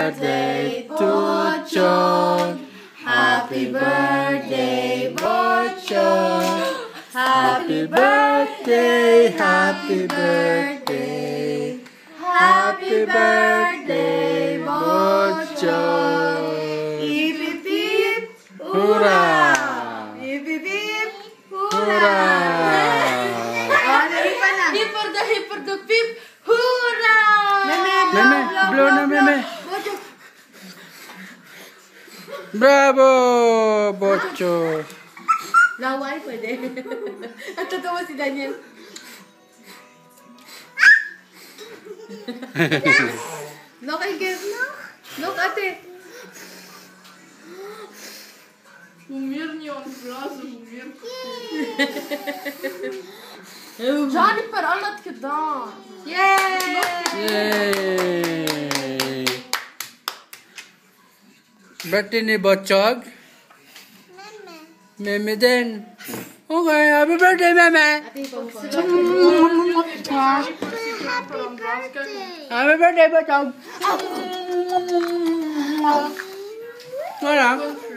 birthday to Chong. Happy birthday, Bochong. Happy birthday, happy birthday. Happy birthday, Bochong. Hip hip hip, Hurrah! hip hip hip, Hurrah! Hip for the pip, hurrah! Meme, blow na meme. Bravo, Bocho. Laway pwede. At tatawa si Daniel. Look, I give. Look, ate. Умерни он сразу, умер. Jennifer, Allah كده. Yay! Yay! Birthday ni Bochog. Meme din. Okay, happy birthday, Meme. Ate, Happy birthday, Bochog. Wala.